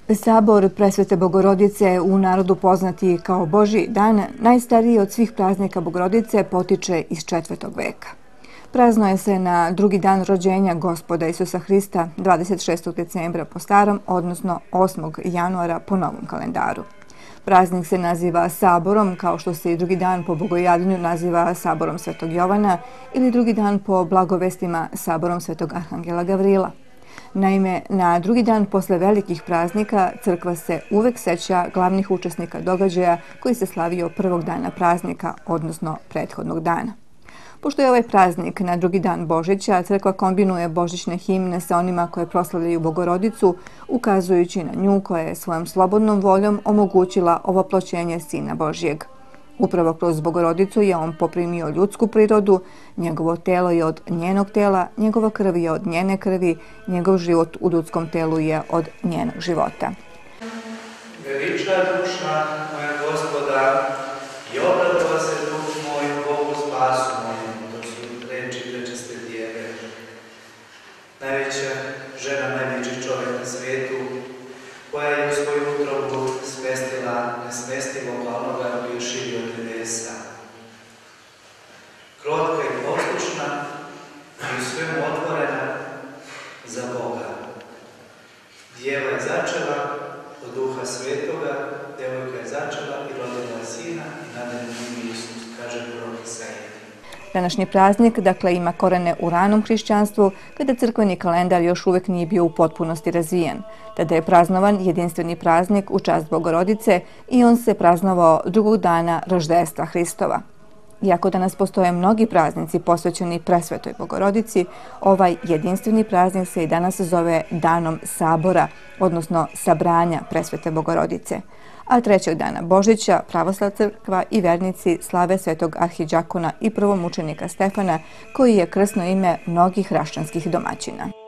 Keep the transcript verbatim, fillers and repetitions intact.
Sabor Presvete Bogorodice, u narodu poznati kao Božji dan, najstariji od svih praznika Bogorodice, potiče iz četvrtog veka. Praznuje se na drugi dan rođenja Gospoda Isusa Hrista, dvadeset šestog decembra po starom, odnosno osmog januara po novom kalendaru. Praznik se naziva Saborom, kao što se i drugi dan po Bogojavljenju naziva Saborom Svetog Jovana ili drugi dan po blagovestima Saborom Svetog Arhangela Gavrila. Naime, na drugi dan posle velikih praznika crkva se uvek seća glavnih učesnika događaja koji se slavio prvog dana praznika, odnosno prethodnog dana. Pošto je ovaj praznik na drugi dan Božića, crkva kombinuje božićne himne sa onima koje proslavljaju Bogorodicu, ukazujući na nju koja je svojom slobodnom voljom omogućila ovoploćenje Sina Božjeg. Upravo kroz Bogorodicu je on poprimio ljudsku prirodu, njegovo telo je od njenog tela, njegova krv je od njene krvi, njegov život u ljudskom telu je od njenog života. Veliča duša moja Gospoda i obradova se duh moj Bogu spasu mojemu, to su reči prečiste Djeve. Najveća žena, najveći čovjek na svijetu, koja je u svoju utrobu smestila nesmestivog onoga koji je širio od nebesa. Krotka i poslušna i u svemu otvorena za Boga. Djeva je začela od Duha Svetoga, devojka je začela i rodila Sina i nadalje ime Isus, kaže prorok Isaija. Današnji praznik, dakle, ima korene u ranom hrišćanstvu, kada crkveni kalendar još uvek nije bio u potpunosti razvijen. Tada je praznovan jedinstveni praznik u čast Bogorodice i on se praznovao drugog dana roždestva Hristova. Iako danas postoje mnogi praznici posvećeni Presvetoj Bogorodici, ovaj jedinstveni praznik se i danas zove Danom Sabora, odnosno sabranja Presvete Bogorodice. A trećeg dana Božića Pravoslavna crkva i vernici slave svetog arhidžakona i prvomučenika Stefana, koji je krsno ime mnogih hrašćanskih domaćina.